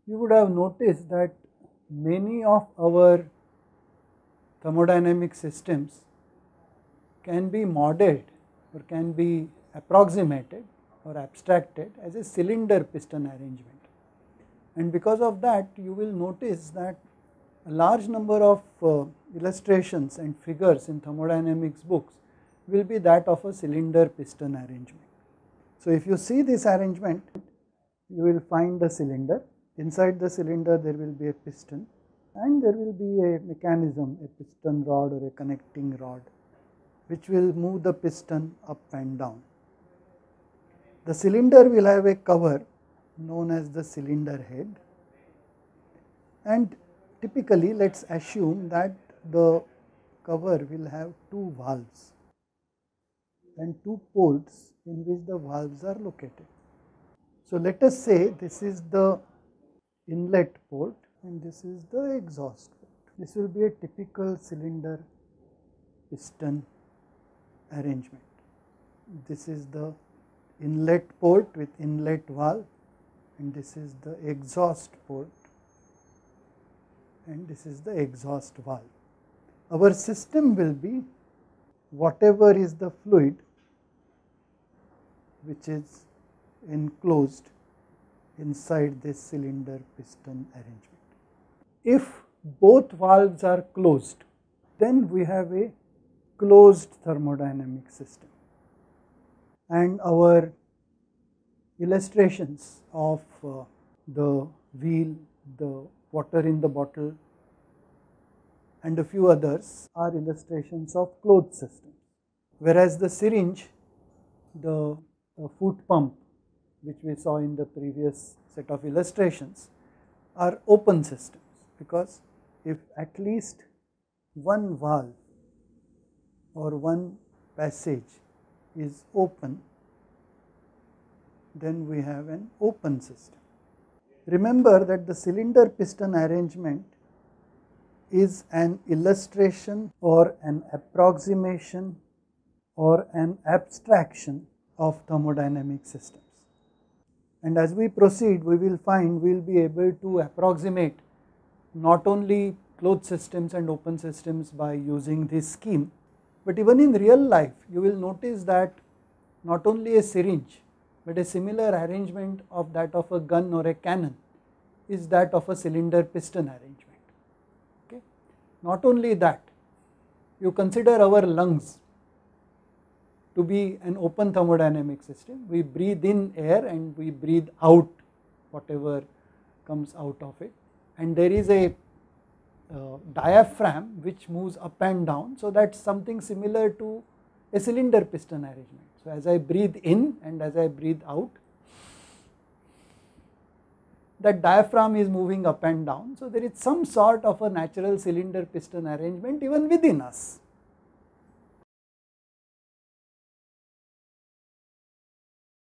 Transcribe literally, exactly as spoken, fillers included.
you would have noticed that many of our thermodynamic systems can be modeled or can be approximated or abstracted as a cylinder piston arrangement. And because of that, you will notice that a large number of uh, illustrations and figures in thermodynamics books will be that of a cylinder piston arrangement. So if you see this arrangement, you will find the cylinder. Inside the cylinder there will be a piston, and there will be a mechanism, a piston rod or a connecting rod, which will move the piston up and down. The cylinder will have a cover known as the cylinder head, and typically let us assume that the cover will have two valves and two ports in which the valves are located. So let us say this is the inlet port and this is the exhaust port. This will be a typical cylinder piston arrangement. This is the inlet port with inlet valve, and this is the exhaust port, and this is the exhaust valve. Our system will be whatever is the fluid which is enclosed inside this cylinder piston arrangement. If both valves are closed, then we have a closed thermodynamic system, and our illustrations of uh, the wheel, the water in the bottle and a few others are illustrations of closed systems, whereas the syringe, the uh, foot pump which we saw in the previous set of illustrations, are open systems, because if at least one valve or one passage is open, then we have an open system. Remember that the cylinder piston arrangement is an illustration or an approximation or an abstraction of thermodynamic systems. And as we proceed, we will find we will be able to approximate not only closed systems and open systems by using this scheme, but even in real life you will notice that not only a syringe but a similar arrangement of that of a gun or a cannon is that of a cylinder piston arrangement. Okay. Not only that, you consider our lungs to be an open thermodynamic system. We breathe in air and we breathe out whatever comes out of it, and there is a uh, diaphragm which moves up and down, so that is something similar to a cylinder piston arrangement. So as I breathe in and as I breathe out, that diaphragm is moving up and down, so there is some sort of a natural cylinder piston arrangement even within us.